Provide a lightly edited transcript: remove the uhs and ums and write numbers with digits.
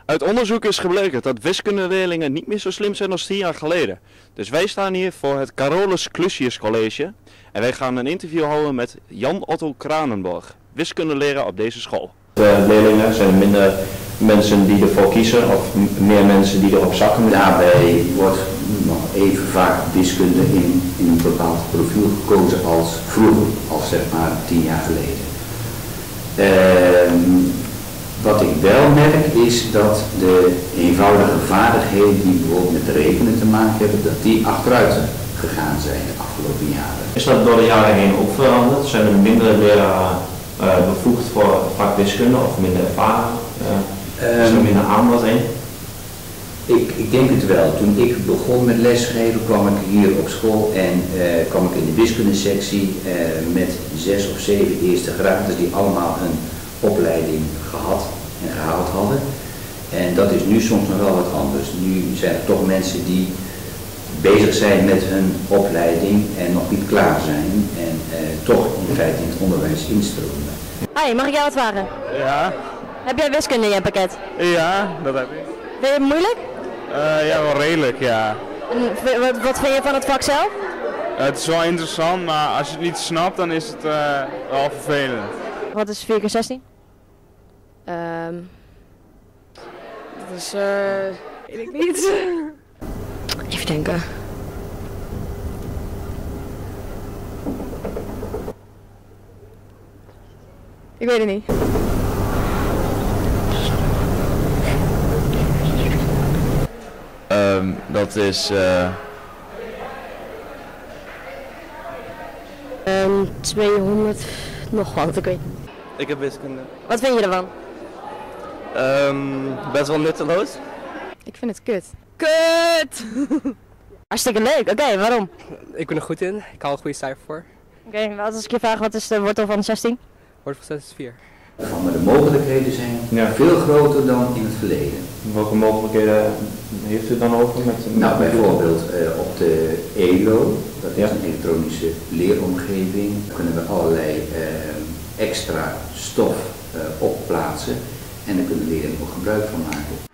Uit onderzoek is gebleken dat wiskundeleerlingen niet meer zo slim zijn als 10 jaar geleden. Dus wij staan hier voor het Carolus Clusius College en wij gaan een interview houden met Jan Otto Kranenborg, wiskundeleraar op deze school. De leerlingen zijn minder mensen die ervoor kiezen of meer mensen die erop zakken. Daarbij wordt nog even vaak wiskunde in een bepaald profiel gekozen als vroeger, als zeg maar 10 jaar geleden. Wat ik wel merk is dat de eenvoudige vaardigheden die bijvoorbeeld met rekenen te maken hebben, dat die achteruit gegaan zijn de afgelopen jaren. Is dat door de jaren heen ook veranderd? Zijn er minder leraren bevoegd voor het vak wiskunde of minder ervaren? Is er minder aanbod in? Ik denk het wel. Toen ik begon met lesgeven kwam ik hier op school en kwam ik in de wiskundesectie met 6 of 7 eerste graden die allemaal een opleiding gehad en gehaald hadden. En dat is nu soms nog wel wat anders. Nu zijn er toch mensen die bezig zijn met hun opleiding en nog niet klaar zijn en toch in feite in het onderwijs instromen. Hoi, mag ik jou wat vragen? Ja, Heb jij wiskunde in je pakket? ja, dat heb ik. Vind je het moeilijk? Ja, wel redelijk, ja. En wat vind je van het vak zelf? Het is wel interessant, maar als je het niet snapt, dan is het wel vervelend. Wat is 4 keer 16? Dat is, weet ik niet. Even denken. Ik weet het niet. Dat is 200 nog wat, ik weet niet. Ik heb wiskunde. Wat vind je ervan? Best wel nutteloos. Ik vind het kut. Kut! Hartstikke leuk, oké, waarom? Ik ben er goed in. Ik haal een goede cijfer voor. Oké, als ik je vraag, wat is de wortel van 16? Wordt van 6 is 4. Maar de mogelijkheden zijn veel groter dan in het verleden. Welke mogelijkheden heeft u dan over? Nou, bijvoorbeeld op de ELO, dat is een elektronische leeromgeving, daar kunnen we allerlei extra stof opplaatsen en daar kunnen leerlingen ook gebruik van maken.